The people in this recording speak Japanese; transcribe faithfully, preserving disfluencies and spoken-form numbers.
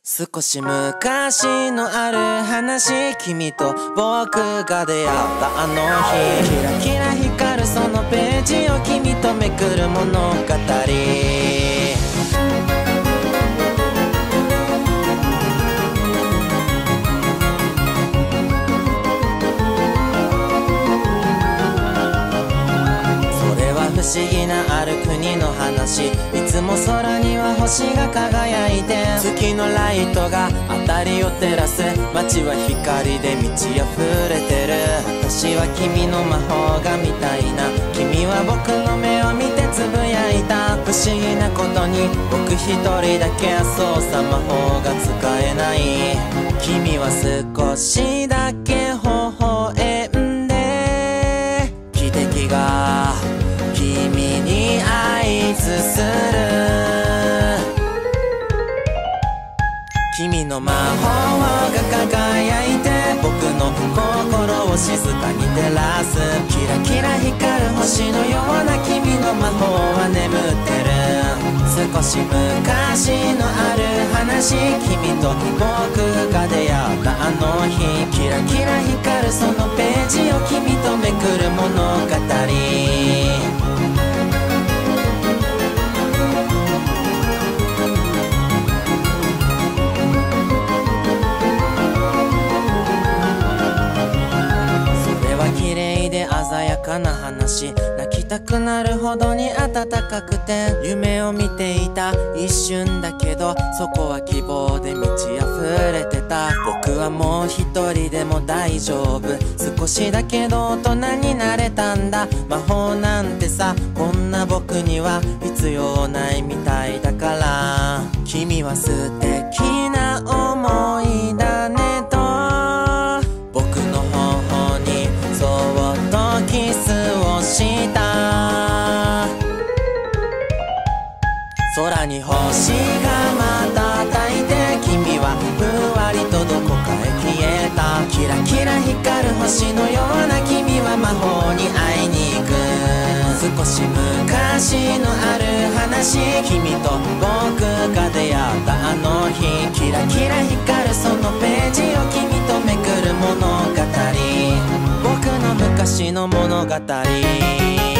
少し昔のある話、君と僕が出会ったあの日、キラキラ光るそのページを君とめくる物語。不思議なある国の話、いつも空には星が輝いて、月のライトが辺りを照らす、街は光で満ち溢れてる。私は君の魔法が見たいな、君は僕の目を見てつぶやいた。不思議なことに僕一人だけ操作魔法が使えない。君は少しだけ微笑んで、奇跡が君に合図する。君の魔法が輝いて僕の心を静かに照らす。キラキラ光る星のような君の魔法は眠ってる。少し昔のある話、君と僕が出会ったあの日、キラキラ光るそのページを君とめくる物語。鮮やかな話、泣きたくなるほどに暖かくて、夢を見ていた一瞬だけど、そこは希望で満ち溢れてた。僕はもう一人でも大丈夫、少しだけど大人になれたんだ。魔法なんてさ、こんな僕には必要ないみたいだから。君は素敵な思いだねと僕の頬にそっとキスをした。空に星が瞬いて、君はふわりとどこかへ消えた。キラキラ光る星のような君は魔法に会いに行く。少し昔のある話、君と僕が出会ったあの日、キラキラ光るそのページを君とめくる物語。僕の昔の物語。